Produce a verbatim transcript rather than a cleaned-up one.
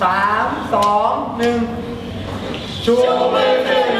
สามสองหนึ่งชูมือขึ้น